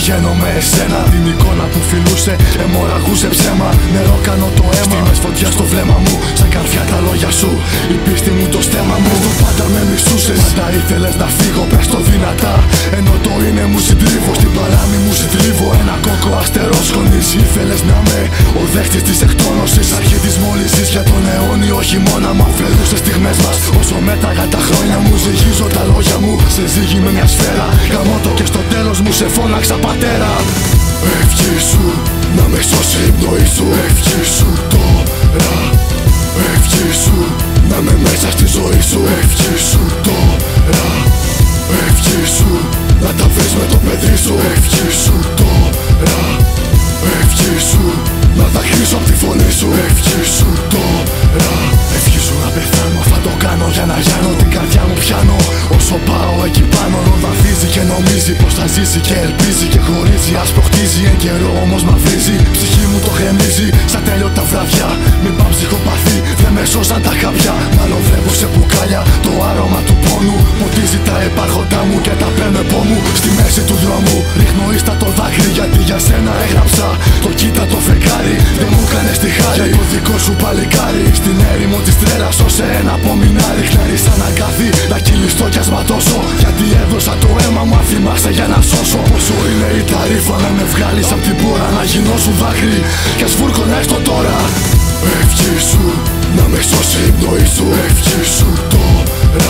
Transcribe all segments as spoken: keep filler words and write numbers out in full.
πηγαίνω με εσένα. Την εικόνα που φιλούσε, αιμορραγούσε ψέμα. Νερό κάνω το αίμα, στιγμές φωτιά στο βλέμμα μου. Σαν καρφιά τα λόγια σου, η πίστη μου το στέμμα μου. Το πάντα με μισούσες, πάντα ήθελες να φύγω, πες το δυνατά. Ενώ το είναι μου συντρίβω, στην παράμη μου συντρίβω. Ένα κόκο αστερό σκονής, ήθελες να με ο δέχτης της εκτόνωσης. Αρχή της μόλυνσης για τον αιώνιο χειμώνα. Μα ωφελούσες στιγμές μας, όσο μέταγα τα χρόνια μου. Ζυγίζω τα λόγια μου, σε ζύγι με μια σφαίρα. Γαμώτο και στο τέλος μου σε φώναξα πατέρα. Ευχή σου, να με σώσει η πνοή σου. Ευχή σου τώρα. Ευχή σου, να με μέσα στη ζωή σου. Ευχή σου τώρα. Ευχή σου, να τα βρεις με το παιδί σου. Ευχή σου τώρα. Ευχή σου, να δακρύσω απ' τη φωνή σου. Ευχή σου τώρα. Ευχή σου να πεθάνω, θα το κάνω για να γιάνω. Την καρδιά μου πιάνω, όσο πάω εκεί πάνω. Ροδαθίζει και νομίζει πως θα ζήσει και ελπίζει. Και χωρίζει, άσπρο χτίζει, εν καιρό όμως μαυρίζει. Ψυχή μου το γεμίζει, σαν τέλειωτα βραδιά. Μην πάω ψυχοπαθή, δεν με σώσαν τα χαπιά. Μάλλον βλέπω σε μπουκάλια το άρωμα του πόνου. Ποτίζει τα υπάρχοντά μου και τα παίρνω επό μου. Στη μέση του δρόμου ρίχνω ίστα το δάκρυ. Γιατί για σένα έγραψα το κοίτα το φεγγάρι. Δεν μου κάνες τη χάρη για το δικό σου παλικάρι. Στην έρημο της τρέλας ως ένα απομεινάρι. Χλέρι σαν αγκάθι να κυλιστώ κι ας ματώσω. Γιατί έδωσα το αίμα μου, αν θυμάσαι, για να σώσω. Πόσο είναι η ταρήφα να με βγάλεις απ' την πόρα. Να γίνω σου δάκρυ και σφούρκω να έστω τώρα. Ευχή σου, να με σώσει η πνοή σου. Ευχή σου τώρα.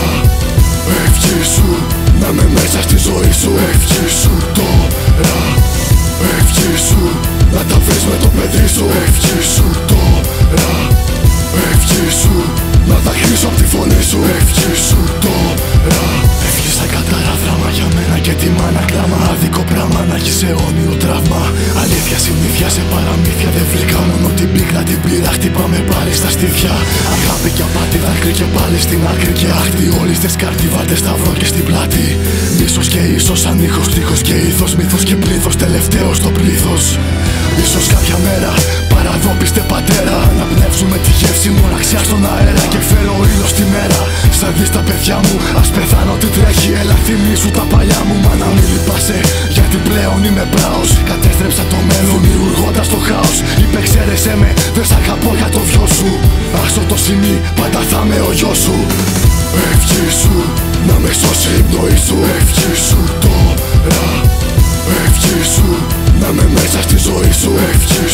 Ευχή σου, να με μέσα στη ζωή σου. Ευχή σου τώρα. Ευχή σου, να τα βρεις με το παιδί σου. Ευχή σου τώρα. Ευχή σου, να δακρύσω απ' τη φωνή σου. Ευχή σου τώρα. Ευχή σαν κατάρα δράμα για μένα και τη μάνα κλάμα. Άδικο πράγμα να έχεις αιώνιο τραύμα. Αλήθεια συνήθεια σε παραμύθια δεν βρήκα. Μόνο την πίκρα την πήρα, χτυπάμε πάλι στα στήθια. Αγάπη και απάτη, δάκρυ και πάλι στην άκρη. Και άχτη όλοι στις κάρτι, βάλτε σταυρό και στην πλάτη. Μίσος και ίσως, σαν ήχος, τείχος και ήθος. Μύθος και πλήθος, τελευταίο στο πλήθος. Ίσως κάποια μέρα παραδόπιστε πατέρα. Να πνεύσουμε τη γεύση μοναξιά στον αέρα. Και φέρω ήλιο στη μέρα. Σαν δεις τα παιδιά μου, ας πεθάνω τι τρέχει. Έλα θυμήσου τα παλιά μου, μα να μην λυπάσαι. Γιατί πλέον είμαι μπράος. Κατέστρεψα το μέλλον δημιουργώντας το χάος. Υπεξαίρεσέ με, δεν σ' αγαπώ για το δυο σου. Άσο το σημεί, πάντα θα είμαι ο γιος σου. Ευχή σου, να με σώσει η πνοή σου. Ευχή σου τώρα. Ευχή σου, να με μέσα στη ζωή σου. Ευχή